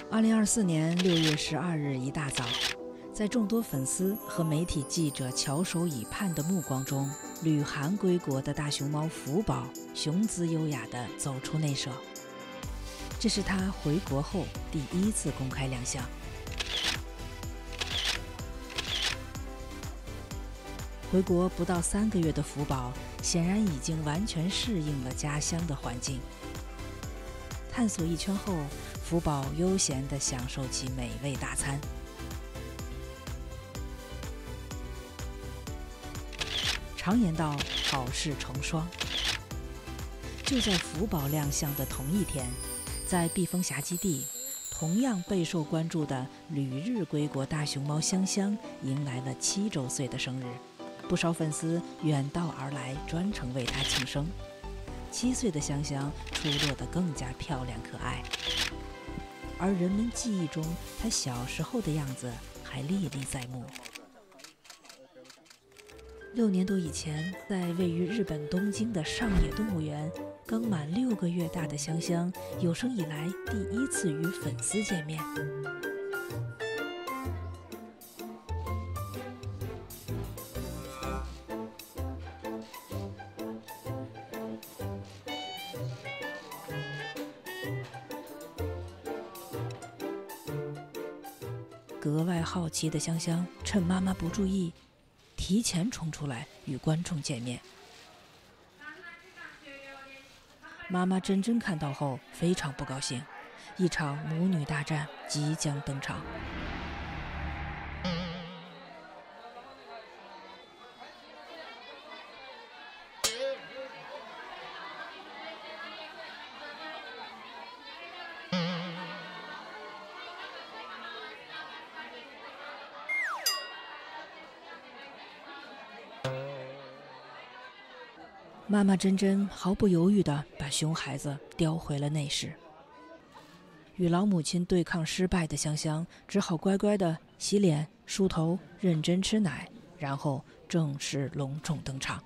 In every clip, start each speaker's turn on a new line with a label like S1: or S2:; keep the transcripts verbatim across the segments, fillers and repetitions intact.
S1: 二零二四年六月十二日一大早，在众多粉丝和媒体记者翘首以盼的目光中，旅韩归国的大熊猫福宝雄姿优雅地走出内舍。这是他回国后第一次公开亮相。回国不到三个月的福宝，显然已经完全适应了家乡的环境。探索一圈后，福宝悠闲地享受起美味大餐。常言道，好事成双。就在福宝亮相的同一天，在避风峡基地，同样备受关注的旅日归国大熊猫香香迎来了七周岁的生日，不少粉丝远道而来，专程为她庆生。七岁的香香出落得更加漂亮可爱，而人们记忆中她小时候的样子还历历在目。六年多以前，在位于日本东京的上野动物园，刚满六个月大的香香有生以来第一次与粉丝见面。格外好奇的香香趁妈妈不注意，提前冲出来与观众见面。妈妈珍珍看到后非常不高兴，一场母女大战即将登场。妈妈珍珍毫不犹豫地把熊孩子叼回了内室。与老母亲对抗失败的香香只好乖乖地洗脸、梳头、认真吃奶，然后正式隆重登场。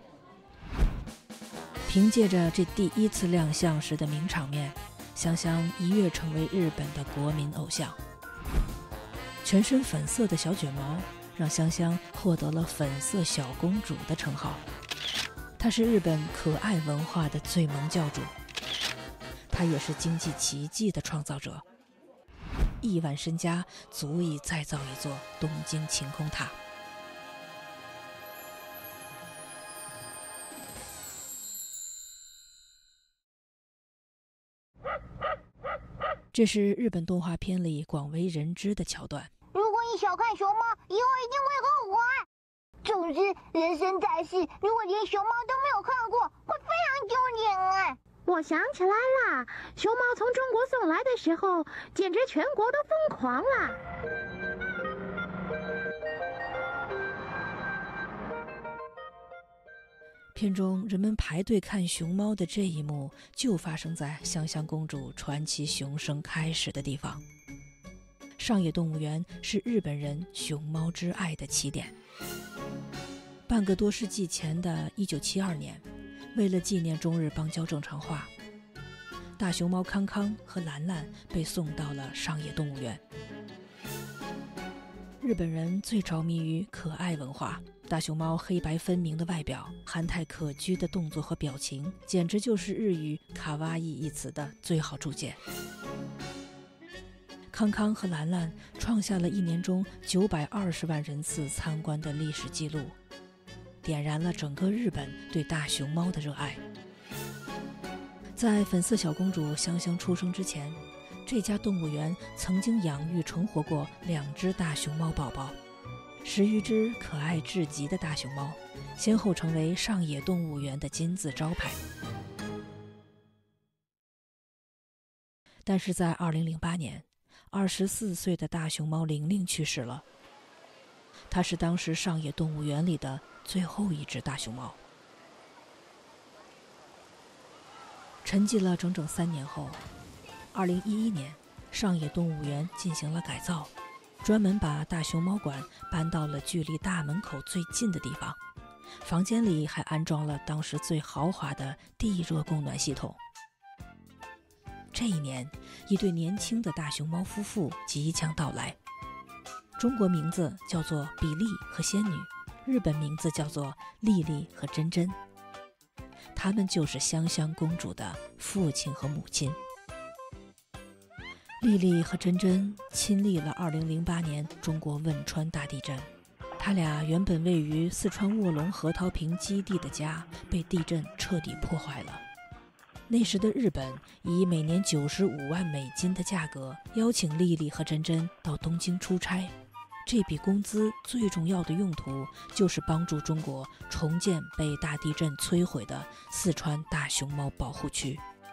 S1: 凭借着这第一次亮相时的名场面，香香一跃成为日本的国民偶像。全身粉色的小卷毛让香香获得了粉色小公主的称号。她是日本可爱文化的最萌教主，她也是经济奇迹的创造者。亿万身家足以再造一座东京晴空塔。这是日本动画片里广为人知的桥段。
S2: 如果你小看熊猫，以后一定会后悔。总之，人生在世，如果连熊猫都没有看过，会非常丢脸哎。
S3: 我想起来了，熊猫从中国送来的时候，简直全国都疯狂了。
S1: 片中人们排队看熊猫的这一幕，就发生在香香公主传奇熊生开始的地方。上野动物园是日本人熊猫之爱的起点。半个多世纪前的一九七二年，为了纪念中日邦交正常化，大熊猫康康和兰兰被送到了上野动物园。日本人最着迷于可爱文化，大熊猫黑白分明的外表，憨态可掬的动作和表情，简直就是日语卡哇伊一词的最好注解。康康和兰兰创下了一年中九百二十万人次参观的历史记录，点燃了整个日本对大熊猫的热爱。在粉色小公主香香出生之前，这家动物园曾经养育成活过两只大熊猫宝宝，十余只可爱至极的大熊猫，先后成为上野动物园的金字招牌。但是在二零零八年，二十四岁的大熊猫玲玲去世了。它是当时上野动物园里的最后一只大熊猫。沉寂了整整三年后，二零一一年，上野动物园进行了改造，专门把大熊猫馆搬到了距离大门口最近的地方，房间里还安装了当时最豪华的地热供暖系统。 这一年，一对年轻的大熊猫夫妇即将到来。中国名字叫做比利和仙女，日本名字叫做丽丽和珍珍。他们就是香香公主的父亲和母亲。丽丽和珍珍亲历了二零零八年中国汶川大地震，他俩原本位于四川卧龙核桃坪基地的家被地震彻底破坏了。那时的日本以每年九十五万美金的价格邀请丽丽和珍珍到东京出差，这笔工资最重要的用途就是帮助中国重建被大地震摧毁的四川大熊猫保护区。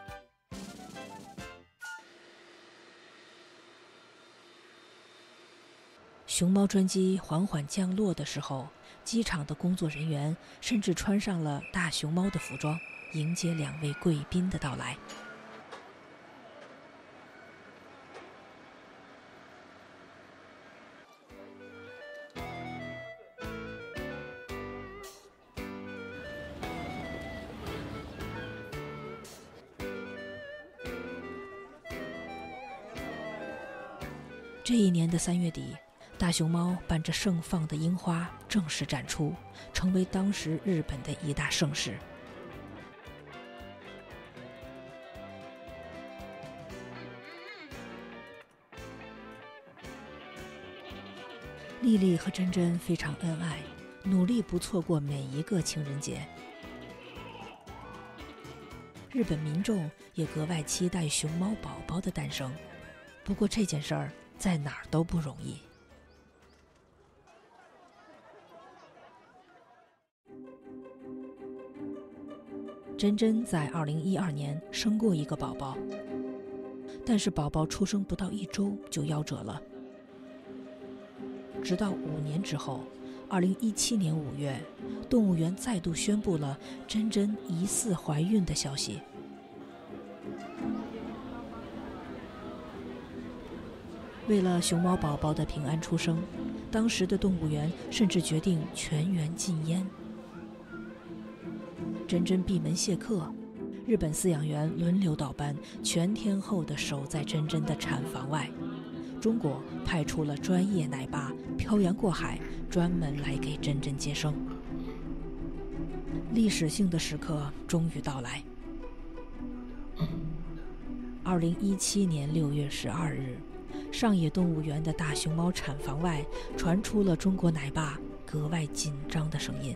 S1: 熊猫专机缓缓降落的时候，机场的工作人员甚至穿上了大熊猫的服装，迎接两位贵宾的到来。这一年的三月底，大熊猫伴着盛放的樱花正式展出，成为当时日本的一大盛事。丽丽和珍珍非常恩爱，努力不错过每一个情人节。日本民众也格外期待熊猫宝宝的诞生，不过这件事儿在哪儿都不容易。珍珍在二零一二年生过一个宝宝，但是宝宝出生不到一周就夭折了。直到五年之后，二零一七年五月，动物园再度宣布了珍珍疑似怀孕的消息。为了熊猫宝宝的平安出生，当时的动物园甚至决定全园禁烟。珍珍闭门谢客，日本饲养员轮流倒班，全天候地守在珍珍的产房外。中国派出了专业奶爸漂洋过海，专门来给珍珍接生。历史性的时刻终于到来。二零一七年六月十二日，上野动物园的大熊猫产房外传出了中国奶爸格外紧张的声音。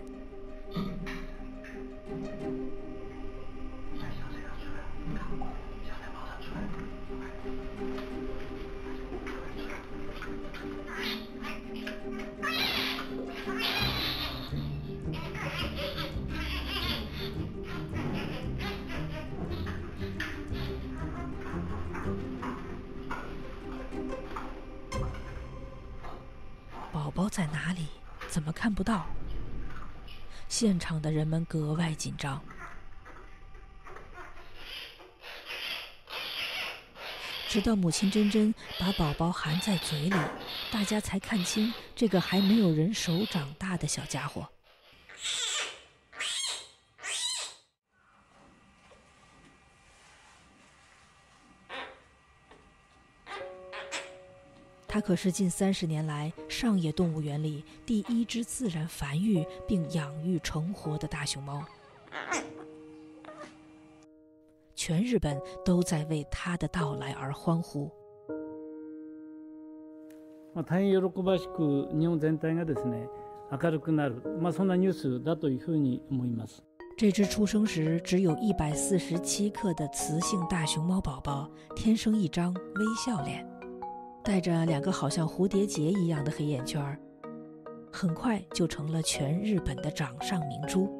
S1: 宝宝在哪里？怎么看不到？现场的人们格外紧张。直到母亲珍珍把宝宝含在嘴里，大家才看清这个还没有人手长大的小家伙。它可是近三十年来上野动物园里第一只自然繁育并养育成活的大熊猫，全日本都在为它的到来而欢呼。
S4: 大変喜ばしく日本全体がですね明るくなる、まあそんなニュースだというふうに思います。
S1: 这只出生时只有一百四十七克的雌性大熊猫宝宝，天生一张微笑脸，带着两个好像蝴蝶结一样的黑眼圈，很快就成了全日本的掌上明珠。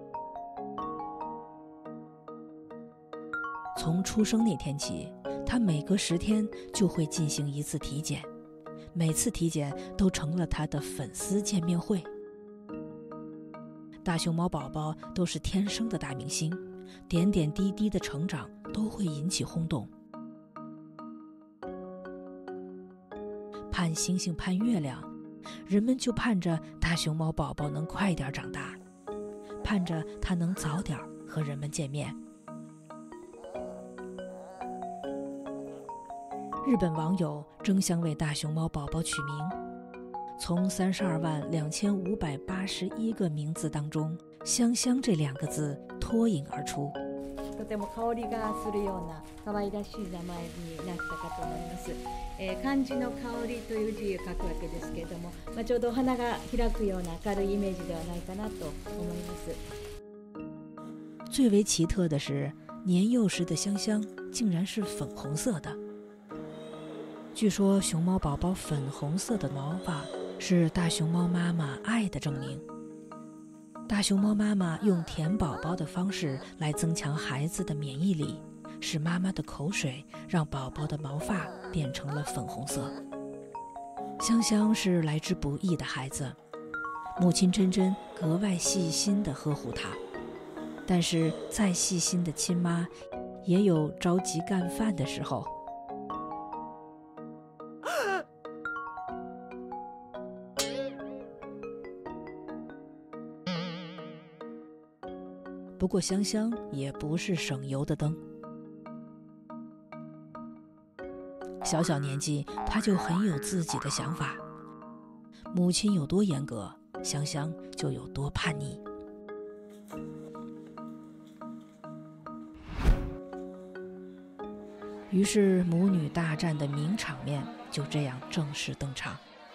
S1: 从出生那天起，他每隔十天就会进行一次体检，每次体检都成了他的粉丝见面会。大熊猫宝宝都是天生的大明星，点点滴滴的成长都会引起轰动。盼星星盼月亮，人们就盼着大熊猫宝宝能快点长大，盼着它能早点和人们见面。 日本网友争相为大熊猫宝宝取名，从三十二万两千五百八十一个名字当中，香香这两个字脱颖而出。
S5: とても香りがするような可愛らしい名前になったかと思います。えー、漢字の香りという字を書くわけですけれども、まあ、ちょうどお花が開くような明るいイメージではないかなと思います。
S1: 最为奇特的是，年幼时的香香竟然是粉红色的。据说熊猫宝宝粉红色的毛发是大熊猫妈妈爱的证明。大熊猫妈妈用舔宝宝的方式来增强孩子的免疫力，使妈妈的口水让宝宝的毛发变成了粉红色。香香是来之不易的孩子，母亲珍珍格外细心地呵护她，但是再细心的亲妈也有着急干饭的时候。不过香香也不是省油的灯，小小年纪她就很有自己的想法，母亲有多严格，香香就有多叛逆。于是母女大战的名场面就这样正式登场。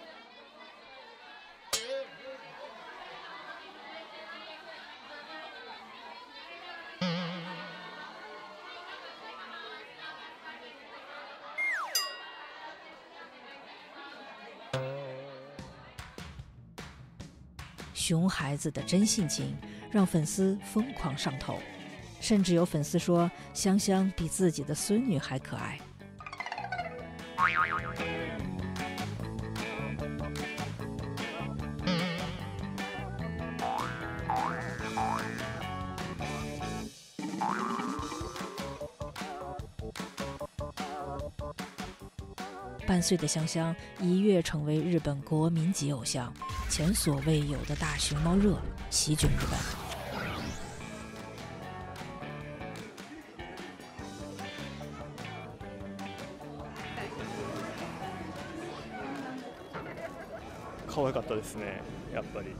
S1: 熊孩子的真性情让粉丝疯狂上头，甚至有粉丝说香香比自己的孙女还可爱。半岁的香香一跃成为日本国民级偶像，前所未有的大熊猫热席卷日本。
S6: 可愛かったですね、やっぱり。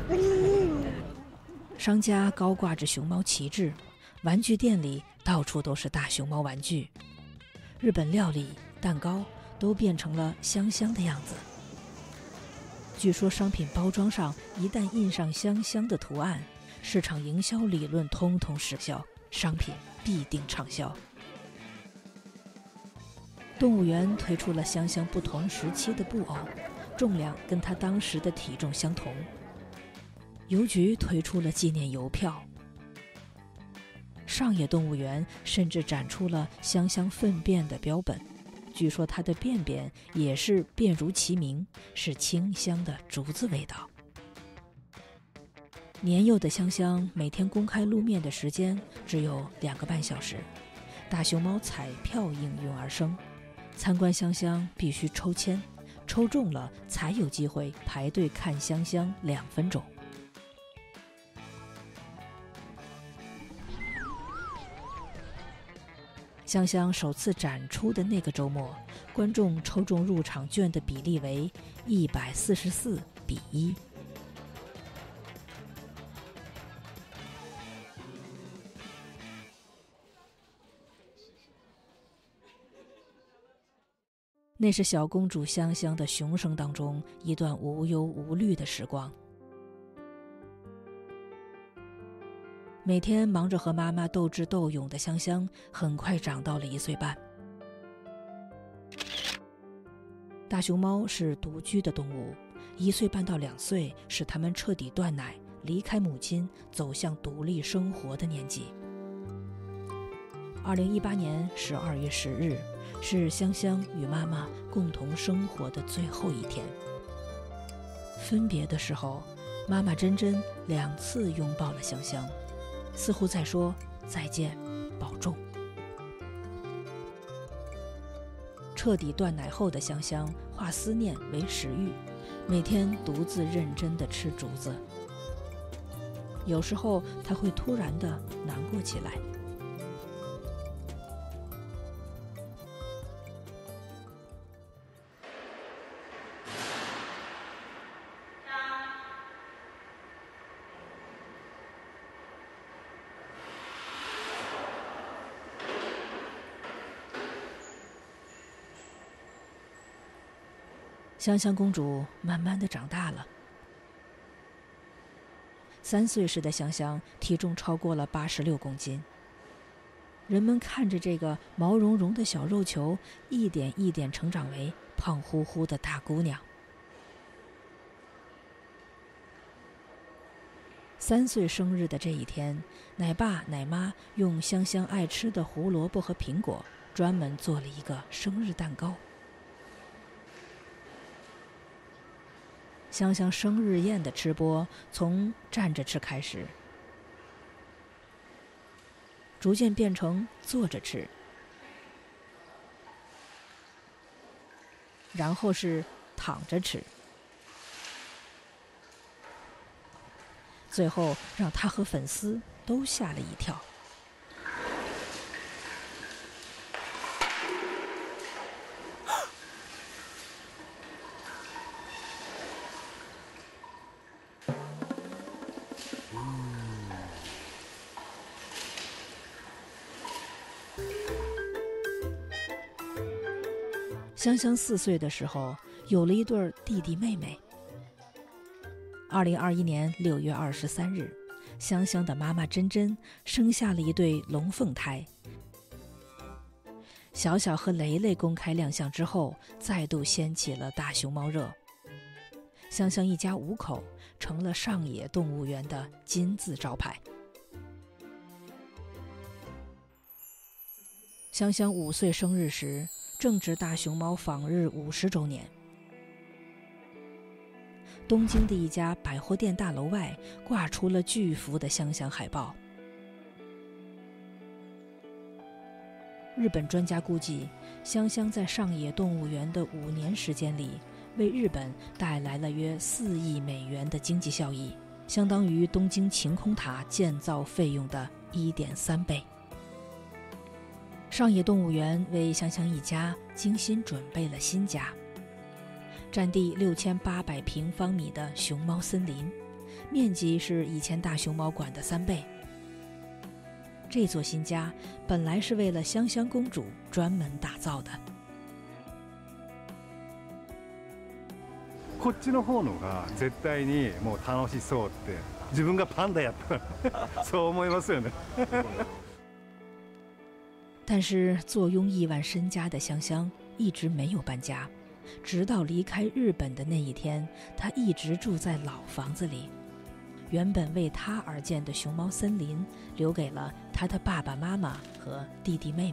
S1: 商家高挂着熊猫旗帜，玩具店里到处都是大熊猫玩具，日本料理、蛋糕都变成了香香的样子。据说商品包装上一旦印上香香的图案，市场营销理论通通失效，商品必定畅销。动物园推出了香香不同时期的布偶，重量跟它当时的体重相同。邮局推出了纪念邮票。上野动物园甚至展出了香香粪便的标本，据说它的便便也是便如其名，是清香的竹子味道。年幼的香香每天公开露面的时间只有两个半小时，大熊猫彩票应运而生，参观香香必须抽签，抽中了才有机会排队看香香两分钟。香香首次展出的那个周末，观众抽中入场券的比例为一百四十四比一。那是小公主香香的熊声当中一段无忧无虑的时光。每天忙着和妈妈斗智斗勇的香香，很快长到了一岁半。大熊猫是独居的动物，一岁半到两岁是它们彻底断奶、离开母亲、走向独立生活的年纪。二零一八年十二月十日，是香香与妈妈共同生活的最后一天。分别的时候，妈妈珍珍两次拥抱了香香，似乎在说再见，保重。彻底断奶后的香香化思念为食欲，每天独自认真地吃竹子。有时候她会突然地难过起来。 香香公主慢慢的长大了。三岁时的香香体重超过了八十六公斤。人们看着这个毛茸茸的小肉球，一点一点成长为胖乎乎的大姑娘。三岁生日的这一天，奶爸奶妈用香香爱吃的胡萝卜和苹果，专门做了一个生日蛋糕。香香生日宴的吃播从站着吃开始，逐渐变成坐着吃，然后是躺着吃，最后让他和粉丝都吓了一跳。香香四岁的时候，有了一对弟弟妹妹。二零二一年六月二十三日，香香的妈妈珍珍生下了一对龙凤胎。小小和雷雷公开亮相之后，再度掀起了大熊猫热。香香一家五口成了上野动物园的金字招牌。香香五岁生日时，正值大熊猫访日五十周年。东京的一家百货店大楼外挂出了巨幅的香香海报。日本专家估计，香香在上野动物园的五年时间里，为日本带来了约四亿美元的经济效益，相当于东京晴空塔建造费用的一点三倍。上野动物园为香香一家精心准备了新家，占地六千八百平方米的熊猫森林，面积是以前大熊猫馆的三倍。这座新家本来是为了香香公主专门打造的。
S7: こっちの方のが絶対にもう楽しそうって自分がパンダやったらそう思いますよね。
S1: 但是坐拥亿万身家的香香一直没有搬家，直到离开日本的那一天，她一直住在老房子里。原本为她而建的熊猫森林，留给了她的爸爸妈妈和弟弟妹妹。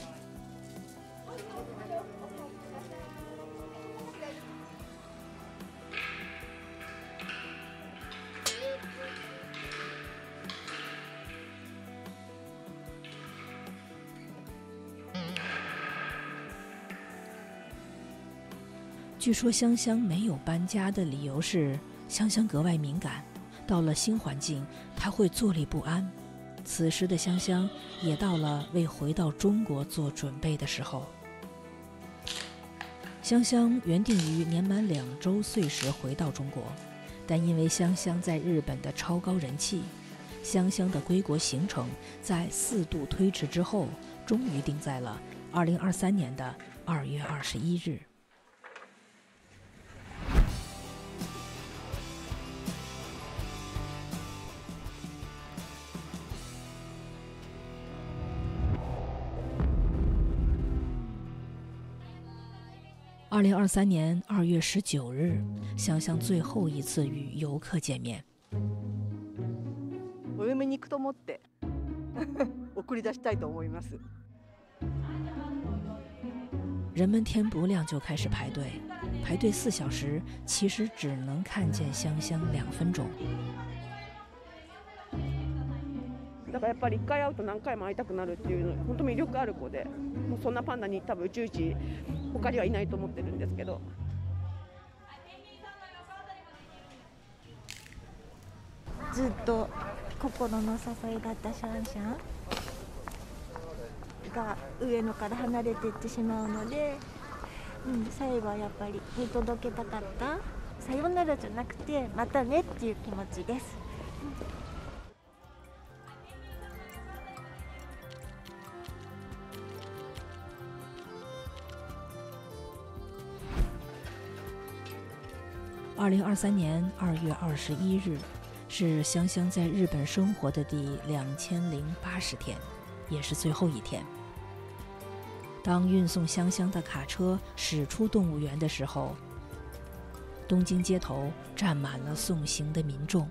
S1: 据说香香没有搬家的理由是，香香格外敏感，到了新环境，她会坐立不安。此时的香香也到了为回到中国做准备的时候。香香原定于年满两周岁时回到中国，但因为香香在日本的超高人气，香香的归国行程在四度推迟之后，终于定在了二零二三年的二月二十一日。二零二三年二月十九日，香香最后一次与游客见面。
S8: お嫁に行くと思って送り出したいと思います。
S1: 人们天不亮就开始排队，排队四小时，其实只能看见香香两分钟。
S8: だからやっぱり一回会うと何回も会いたくなるっていう本当魅力ある子で、もうそんなパンダに多分宇宙一他にはいないと思ってるんですけど。
S9: ずっと心の支えだったシャンシャンが上野から離れていってしまうので、うん、最後はやっぱり見届けたかった。さよならじゃなくてまたねっていう気持ちです。
S1: 二零二三年二月二十一日，是香香在日本生活的第两千零八十天，也是最后一天。当运送香香的卡车驶出动物园的时候，东京街头站满了送行的民众。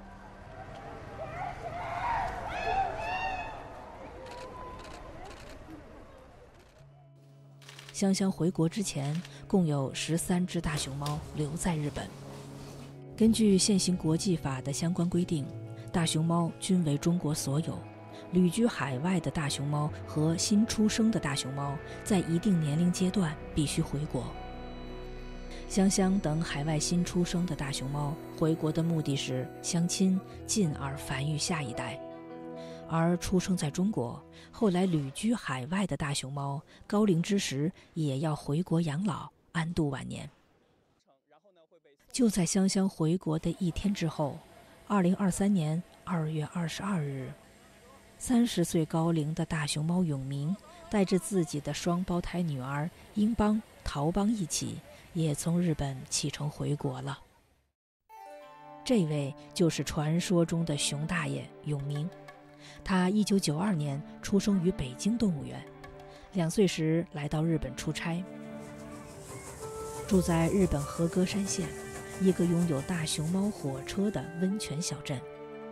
S1: 香香回国之前，共有十三只大熊猫留在日本。根据现行国际法的相关规定，大熊猫均为中国所有。旅居海外的大熊猫和新出生的大熊猫，在一定年龄阶段必须回国。香香等海外新出生的大熊猫回国的目的是相亲，进而繁育下一代。而出生在中国，后来旅居海外的大熊猫，高龄之时也要回国养老，安度晚年。就在香香回国的一天之后，二零二三年二月二十二日，三十岁高龄的大熊猫永明，带着自己的双胞胎女儿英邦、桃邦一起，也从日本启程回国了。这位就是传说中的熊大爷永明。他一九九二年出生于北京动物园，两岁时来到日本出差，住在日本和歌山县一个拥有大熊猫火车的温泉小镇。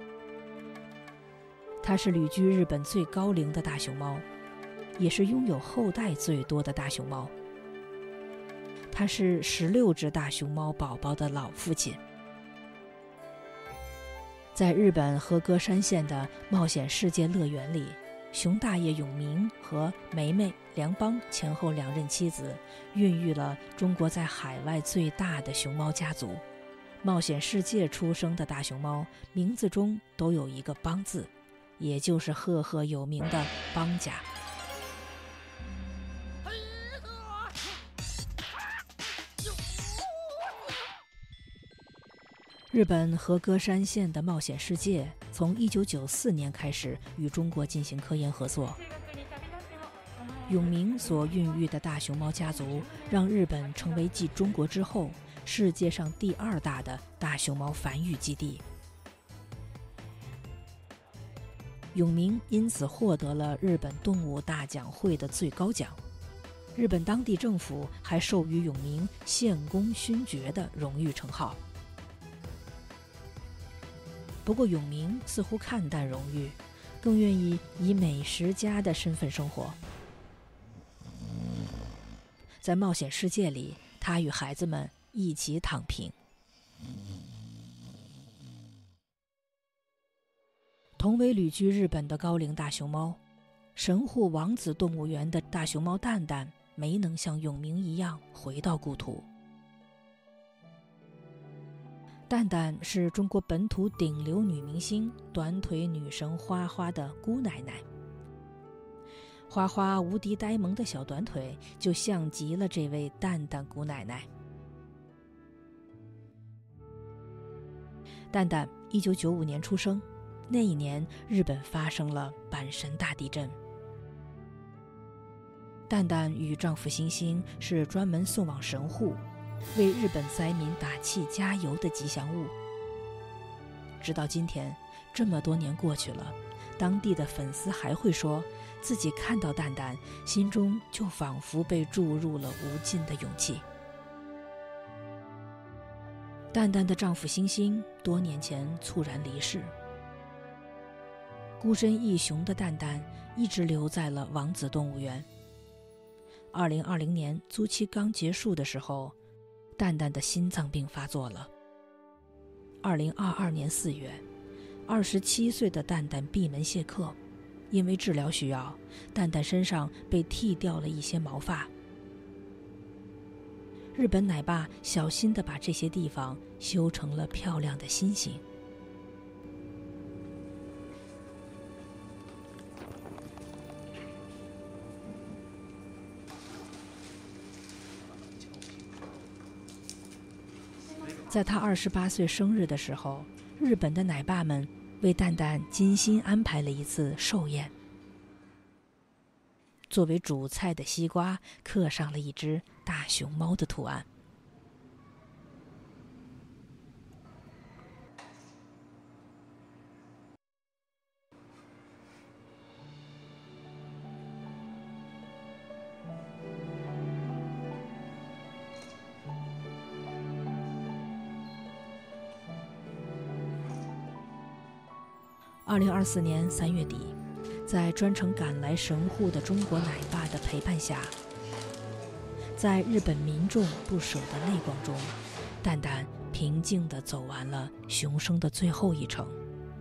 S1: 它是旅居日本最高龄的大熊猫，也是拥有后代最多的大熊猫。它是十六只大熊猫宝宝的老父亲。在日本和歌山县的冒险世界乐园里，熊大爷永明和梅梅、梁邦前后两任妻子，孕育了中国在海外最大的熊猫家族。冒险世界出生的大熊猫，名字中都有一个邦字，也就是赫赫有名的邦家。日本和歌山县的冒险世界从一九九四年开始与中国进行科研合作。永明所孕育的大熊猫家族，让日本成为继中国之后世界上第二大的大熊猫繁育基地。永明因此获得了日本动物大奖会的最高奖。日本当地政府还授予永明宪功勋爵的荣誉称号。不过永明似乎看淡荣誉，更愿意以美食家的身份生活。在冒险世界里，他与孩子们一起躺平。同为旅居日本的高龄大熊猫，神户王子动物园的大熊猫蛋蛋没能像永明一样回到故土。蛋蛋是中国本土顶流女明星、短腿女神花花的姑奶奶。花花无敌呆萌的小短腿就像极了这位蛋蛋姑奶奶。蛋蛋一九九五年出生，那一年日本发生了阪神大地震。蛋蛋与丈夫星星是专门送往神户，为日本灾民打气加油的吉祥物。直到今天，这么多年过去了，当地的粉丝还会说，自己看到蛋蛋，心中就仿佛被注入了无尽的勇气。蛋蛋的丈夫星星多年前猝然离世，孤身一雄的蛋蛋一直留在了王子动物园。二零二零年租期刚结束的时候，蛋蛋的心脏病发作了。二零二二年四月，二十七岁的蛋蛋闭门谢客，因为治疗需要，蛋蛋身上被剃掉了一些毛发。日本奶爸小心地把这些地方修成了漂亮的心形。在他二十八岁生日的时候，日本的奶爸们为蛋蛋精心安排了一次寿宴。作为主菜的西瓜刻上了一只大熊猫的图案。 二零二四年三月底，在专程赶来神户的中国奶爸的陪伴下，在日本民众不舍的泪光中，蛋蛋平静地走完了熊生的最后一程。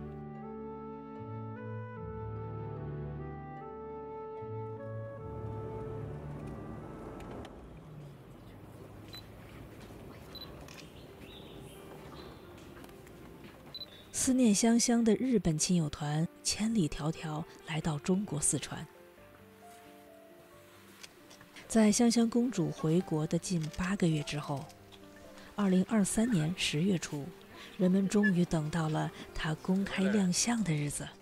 S1: 思念香香的日本亲友团千里迢迢来到中国四川。在香香公主回国的近八个月之后，二零二三年十月初，人们终于等到了她公开亮相的日子。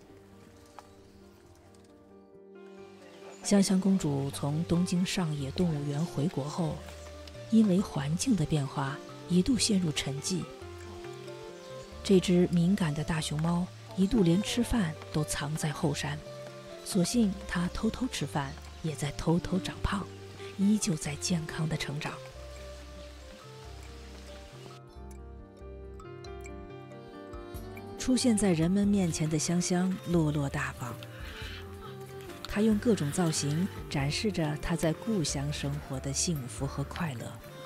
S1: 香香公主从东京上野动物园回国后，因为环境的变化，一度陷入沉寂。这只敏感的大熊猫一度连吃饭都藏在后山，所幸它偷偷吃饭，也在偷偷长胖，依旧在健康的成长。出现在人们面前的香香落落大方，她用各种造型展示着她在故乡生活的幸福和快乐。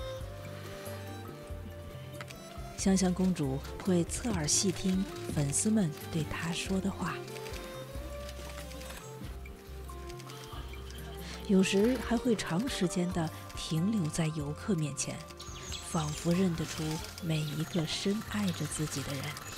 S1: 香香公主会侧耳细听粉丝们对她说的话，有时还会长时间地停留在游客面前，仿佛认得出每一个深爱着自己的人。